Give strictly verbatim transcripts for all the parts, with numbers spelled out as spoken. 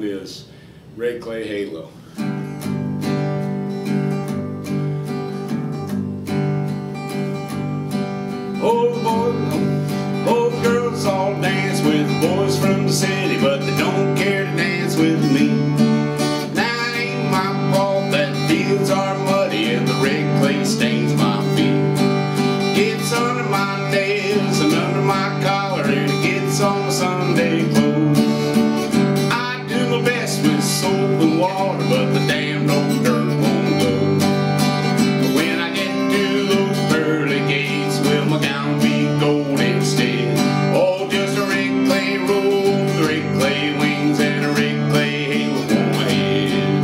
is Red Clay Halo. Oh boy, oh girls all dance with boys from the city, but they don't care to dance with me. Now it ain't my fault that fields are muddy and the red clay stains my feet. Gets under my nails and under my collar and it gets on my Sunday clothes. I do my best with soap and water, but the damn old dirt won't go. But when I get to those pearly gates, will my gown be gold instead? Oh, just a red clay robe, the red clay wings and a red clay halo on my head.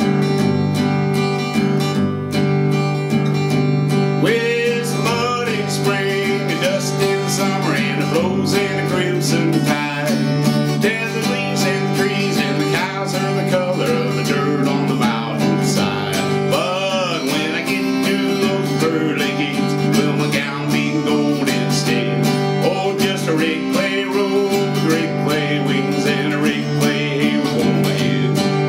Well, it's mud in spring and dust in summer and it blows in a crimson tide. Tethered leaves and trees and the cows are the color of the dirt on the mountainside. But when I get to those pearly gates, will my gown be gold instead? Oh, just a red clay robe with red clay wings and a red clay halo on my head.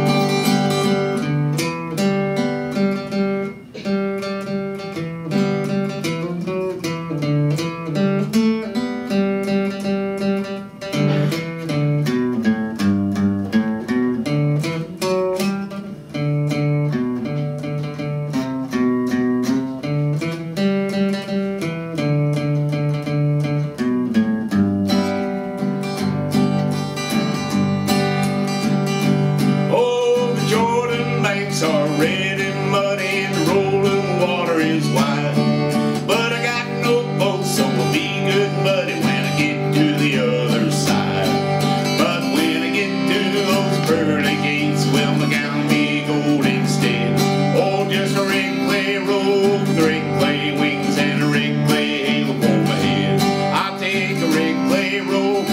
Oh, the Jordan banks are red and muddy and the rolling water is wide. But I got no boat, so I'll be good muddy when I get to the other side. But when I get to those pearly gates, will my gown be gold instead? Oh, just a red clay robe with red clay wings and a red clay halo on my head. I'll take a red clay robe